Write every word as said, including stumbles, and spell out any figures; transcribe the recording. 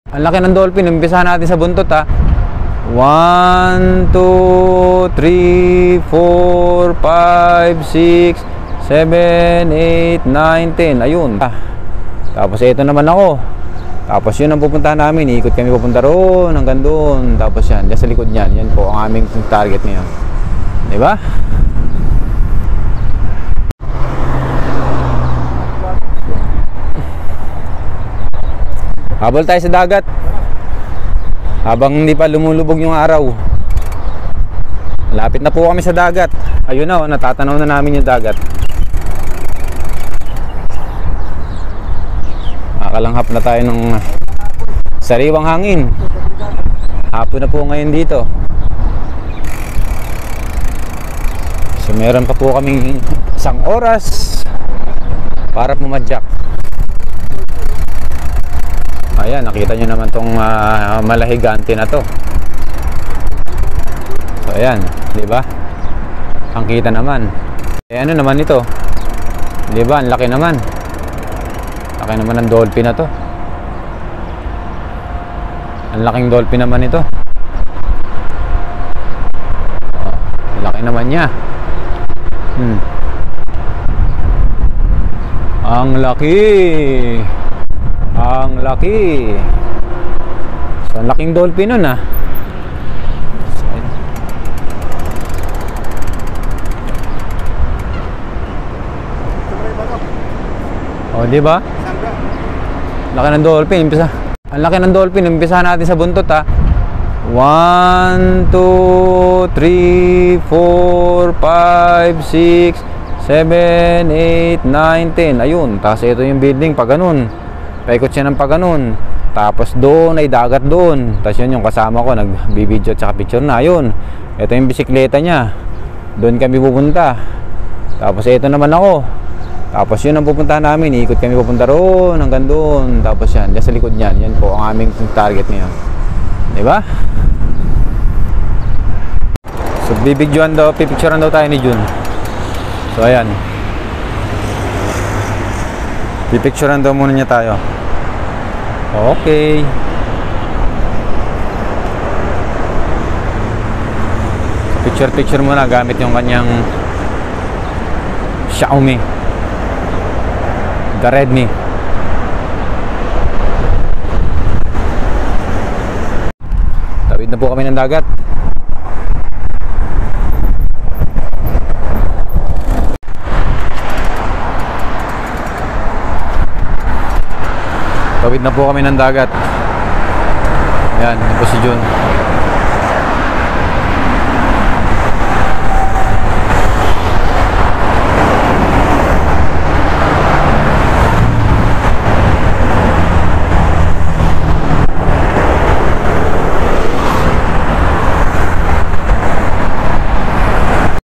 Ang laki ng dolphin. Umpisahan natin sa buntot ha. one, two, three, four, five, six, seven, eight, nine, ten. Ayun. Tapos ito naman ako. Tapos yun ang pupuntahan namin. Iikot kami pupunta roon hanggang doon. Tapos yan. Diyan sa likod niyan. Yan po ang aming target ngayon. Diba? Habol tayo sa dagat. Habang hindi pa lumulubog yung araw. Malapit na po kami sa dagat. Ayun na, oh, natatanaw na namin yung dagat. Nakalanghap na tayo ng sariwang hangin. Hapon na po ngayon dito. So meron pa po kaming isang oras para pumadyak. Ayan, nakita nyo naman tong uh, malahigante na to. So ayan, di ba? Ang kita naman. Eh ano naman ito? Di ba? Ang laki naman. Laki naman ng dolphin na to. Ang laking dolphin naman ito. Oh, laki naman niya. Hmm. Ang laki. Ang laki. So, ang laking dolphin nun ah. O, di ba? Laki ng dolphin. Umpisa. Ang laki ng dolphin. Umpisahan natin sa buntot ha. one, two, three, four, five, six, seven, eight, nine, ten. Ayun. Tapos ito yung building pa ganun. Paikot siya ng pa ganun. Tapos doon ay dagat doon. Tapos yun yung kasama ko. Nagbibideo at saka picture na. Ayun. Ito yung bisikleta niya. Doon kami pupunta. Tapos ito naman ako. Tapos yun ang pupuntahan namin. Iikot kami pupunta roon hanggang doon. Tapos yan. Diyan sa likod niyan. Yan po ang aming target ngayon. Diba? So bibidyoan daw. Pipicturean daw tayo ni Jun. So ayan. Pipicturean daw muna niya tayo. Okay. Picture picture muna gamit yung kanyang Xiaomi the Redmi. Tawid na po kami ng dagat. Tawid na po kami ng dagat. Ayan, ito po si Jun.